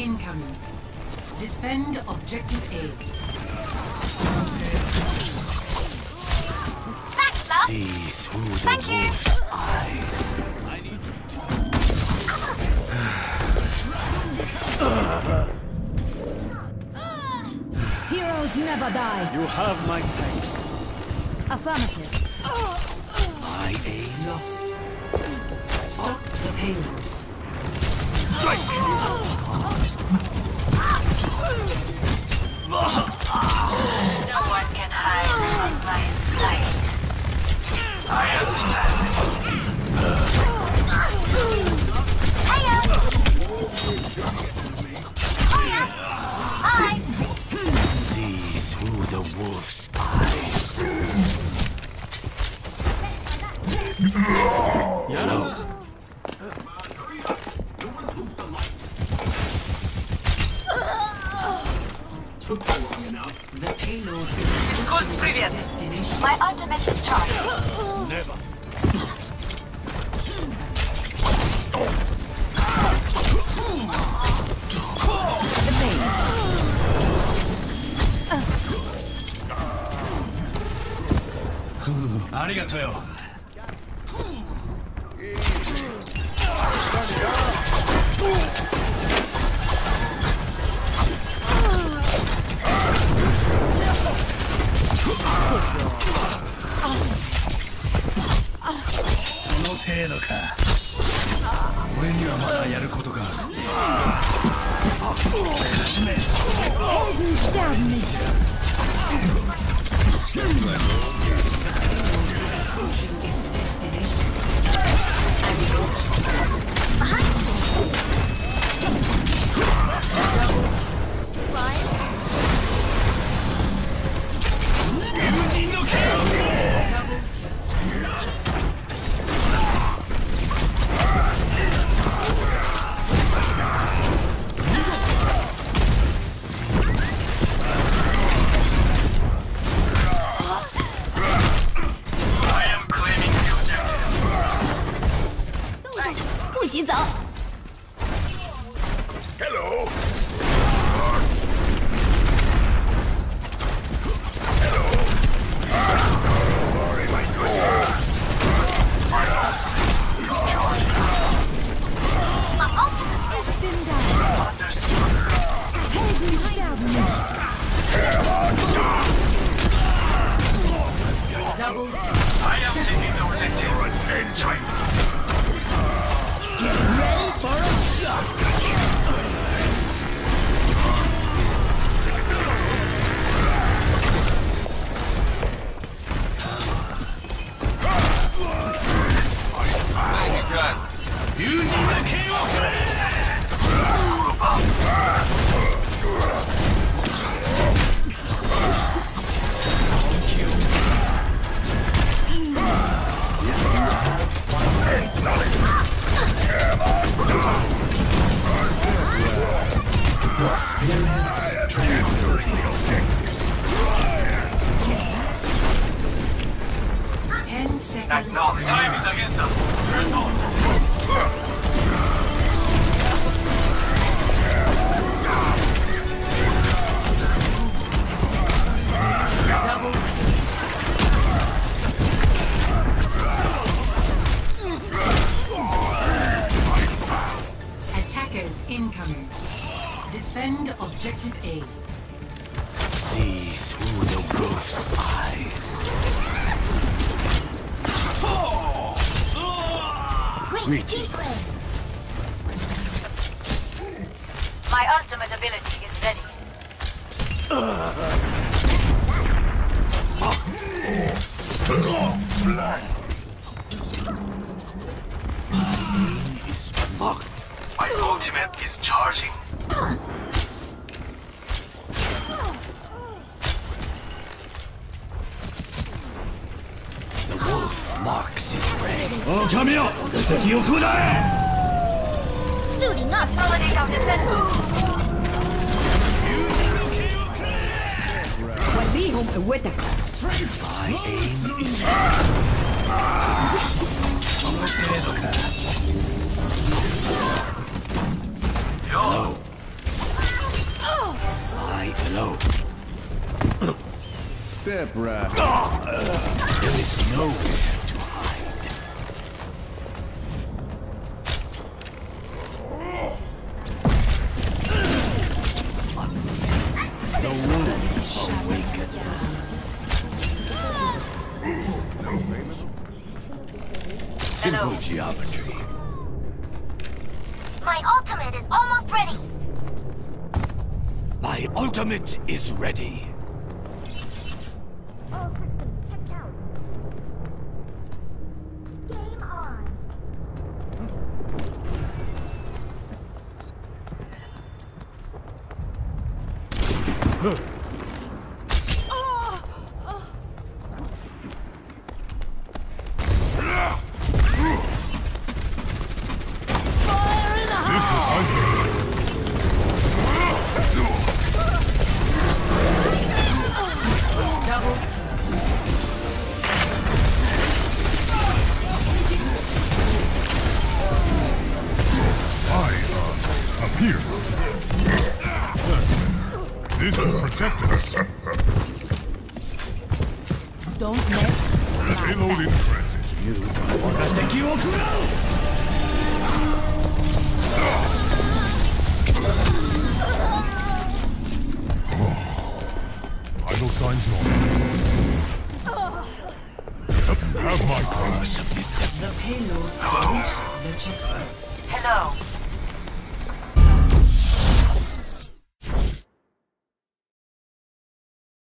incoming. Defend objective A. Thanks, love. See through the Thank you. wolf's eyes. Heroes never die. You have my thanks. Affirmative. My aim Lost. Stop the payload. No one can hide from my sight. I understand. Hiya! Hiya! Hi! see through the wolf's eyes. The payload is approaching its destination. My ultimate is charged. Never. Arigato. その程度か。俺にはまだやることがある。始め。 Helden sterben nicht. Approaching its destination. I am claiming the objective. 不洗澡。 Hello. Helden sterben nicht. I am taking the objective. Experience tranquility. 10 seconds. No, time is against us. First off. Attackers incoming. Defend objective A. See through the wolf's eyes. Greetings. My ultimate ability is ready. Mocked. My ultimate is charging. The wolf marks his prey. お神よ、敵を食うな。 Suiting up. Consolidate our defense. وليهم قوتك. My aim is Yo. breath. There is nowhere to hide. Unseen. The wolf awakens. Simple geometry. My ultimate is almost ready. My ultimate is ready. All systems checked out. Game on. Up here. That's better. This will protect us. Don't mess. Payload in transit. Vital signs normal. Have my promise. The payload reached the checkpoint. Hello.